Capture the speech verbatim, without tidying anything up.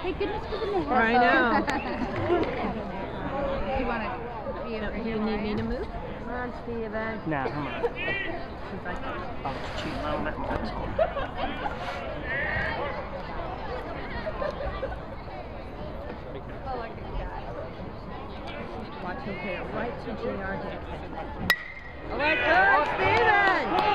Thank goodness for the minute. I know. Do you want to be over Do here? you need me to move? Come on, Steven. No, come on. Since I can. Oh, cheap moment. That's cool. Oh, look at that. Watch him hit it right to J R. All right, good, Steven.